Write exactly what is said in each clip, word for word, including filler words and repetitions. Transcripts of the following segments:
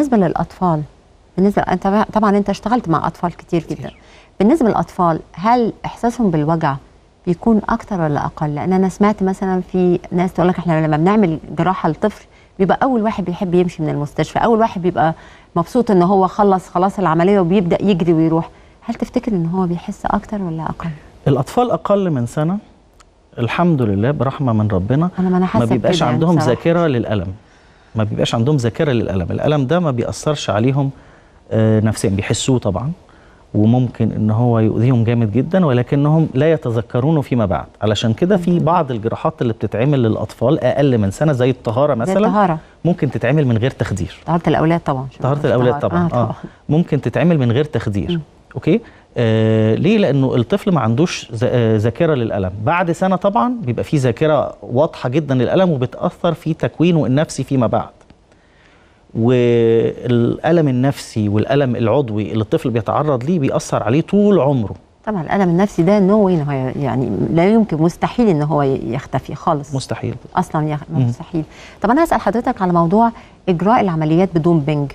بالنسبه للاطفال، بالنسبه انت طبعا انت اشتغلت مع اطفال كتير, كتير جدا، بالنسبه للاطفال هل احساسهم بالوجع بيكون اكتر ولا اقل؟ لان انا سمعت مثلا في ناس تقول لك احنا لما بنعمل جراحه لطفل بيبقى اول واحد بيحب يمشي من المستشفى، اول واحد بيبقى مبسوط ان هو خلص خلاص العمليه وبيبدا يجري ويروح. هل تفتكر ان هو بيحس اكتر ولا اقل؟ الاطفال اقل من سنه الحمد لله برحمه من ربنا أنا ما, أنا ما بيبقاش يعني عندهم بصراحة. ذاكره للالم، ما بيبقاش عندهم ذاكره للالم، الالم ده ما بيأثرش عليهم آه نفسيا، بيحسوه طبعا وممكن ان هو يؤذيهم جامد جدا ولكنهم لا يتذكرونه فيما بعد. علشان كده في بعض الجراحات اللي بتتعمل للاطفال اقل من سنه زي الطهاره مثلا، زي الطهارة. ممكن تتعمل من غير تخدير. طهاره الاولاد طبعا، طهاره الاولاد طبعا آه, طبعا. اه ممكن تتعمل من غير تخدير. م. اوكي آه ليه؟ لانه الطفل ما عندوش ذاكره للالم. بعد سنه طبعا بيبقى في ذاكره واضحه جدا للالم وبتاثر في تكوينه النفسي فيما بعد. والألم النفسي والألم العضوي اللي الطفل بيتعرض ليه بيأثر عليه طول عمره. طبعا الألم النفسي ده نو وين، يعني لا يمكن، مستحيل ان هو يختفي خالص، مستحيل اصلا يخ... مستحيل. طب انا هسأل حضرتك على موضوع اجراء العمليات بدون بنج.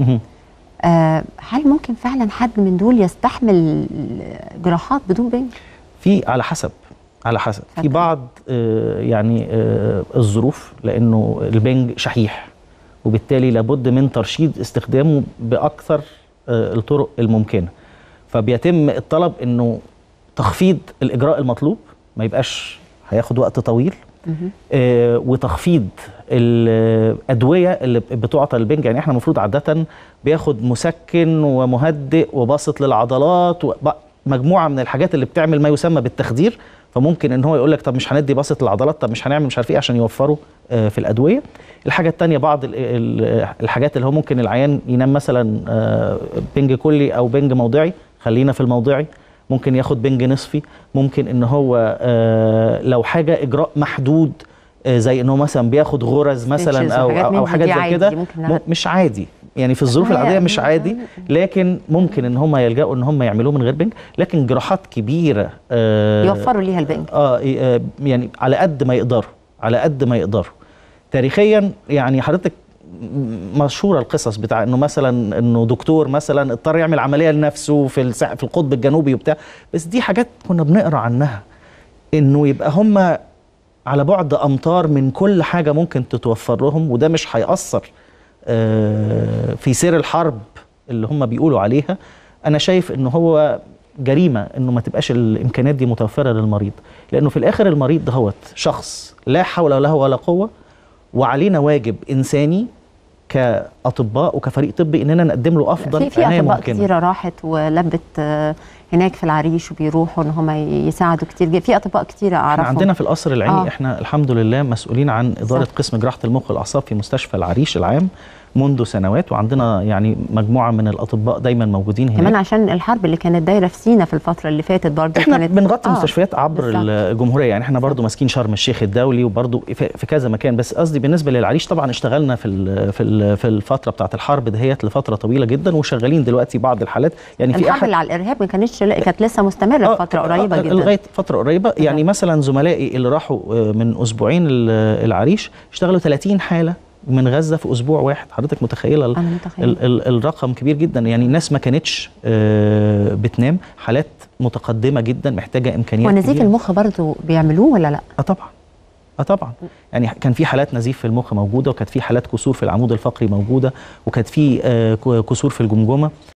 آه هل ممكن فعلا حد من دول يستحمل جراحات بدون بنج؟ في على حسب على حسب فتح. في بعض آه يعني آه الظروف، لانه البنج شحيح وبالتالي لابد من ترشيد استخدامه باكثر الطرق الممكنه، فبيتم الطلب انه تخفيض الاجراء المطلوب، ما يبقاش هياخد وقت طويل، آه وتخفيض الادويه اللي بتعطى للبنج. يعني احنا المفروض عاده بياخد مسكن ومهدئ وباسط للعضلات ومجموعه من الحاجات اللي بتعمل ما يسمى بالتخدير، فممكن ان هو يقول لك طب مش هندي باسط للعضلات، طب مش هنعمل مش عارف ايه عشان يوفروا آه في الادويه. الحاجه الثانيه بعض الحاجات اللي هو ممكن العيان ينام مثلا آه بنج كلي او بنج موضعي، خلينا في الموضعي، ممكن ياخد بنج نصفي، ممكن ان هو آه لو حاجه اجراء محدود آه زي انه مثلا بياخد غرز مثلا او او, أو حاجات زي كده مش عادي، يعني في الظروف العاديه مش عادي، لكن ممكن ان هم يلجأوا ان هم يعملوه من غير بنج. لكن جراحات كبيره آه يوفروا ليها البنج اه يعني على قد ما يقدروا، على قد ما يقدروا. تاريخيا يعني حضرتك مشهوره القصص بتاع انه مثلا انه دكتور مثلا اضطر يعمل عمليه لنفسه في في القطب الجنوبي وبتاع، بس دي حاجات كنا بنقرا عنها، انه يبقى هم على بعد امتار من كل حاجه ممكن تتوفر لهم، وده مش هيأثر في سير الحرب اللي هم بيقولوا عليها. انا شايف انه هو جريمه انه ما تبقاش الامكانيات دي متوفره للمريض، لانه في الاخر المريض دهوت شخص لا حول له ولا قوه، وعلينا واجب انساني كاطباء وكفريق طبي اننا نقدم له افضل عنايه ممكنه. في اطباء كثيره راحت ولبت هناك في العريش وبيروحوا ان هم يساعدوا كتير، في اطباء كتيره اعرفهم. عندنا في القصر العيني آه. احنا الحمد لله مسؤولين عن اداره صح. قسم جراحه المخ والاعصاب في مستشفى العريش العام منذ سنوات، وعندنا يعني مجموعه من الاطباء دايما موجودين هناك، كمان عشان الحرب اللي كانت دايره في سينا في الفتره اللي فاتت برضه احنا كانت بنغطي آه. مستشفيات عبر بالزبط. الجمهوريه، يعني احنا برضه ماسكين شرم الشيخ الدولي وبرضه في كذا مكان، بس قصدي بالنسبه للعريش طبعا اشتغلنا في في في الفتره بتاعه الحرب دهيت لفتره طويله جدا، وشغالين دلوقتي بعض الحالات. يعني في الحرب اللي على الارهاب ما كانتش كانت لسه مستمره في فتره قريبه جدا، لغايه فتره قريبه. يعني مثلا زملائي اللي راحوا من اسبوعين العريش اشتغلوا ثلاثين حاله من غزه في اسبوع واحد. حضرتك متخيله ال ال ال الرقم كبير جدا، يعني الناس ما كانتش بتنام، حالات متقدمه جدا محتاجه امكانيات. ونزيف المخ برضه بيعملوه ولا لا؟ اه طبعا اه طبعا، يعني كان في حالات نزيف في المخ موجوده، وكانت في حالات كسور في العمود الفقري موجوده، وكانت في كسور في الجمجمه.